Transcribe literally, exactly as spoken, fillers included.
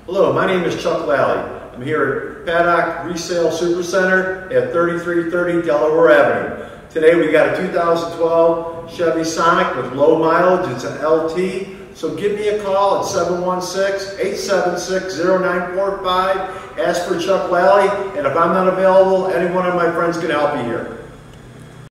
Hello, my name is Chuck Lally. I'm here at Paddock Resale Super Center at thirty-three thirty Delaware Avenue. Today we got a two thousand twelve Chevy Sonic with low mileage. It's an L T. So give me a call at seven one six, eight seven six, zero nine four five. Ask for Chuck Lally, and if I'm not available, any one of my friends can help you here.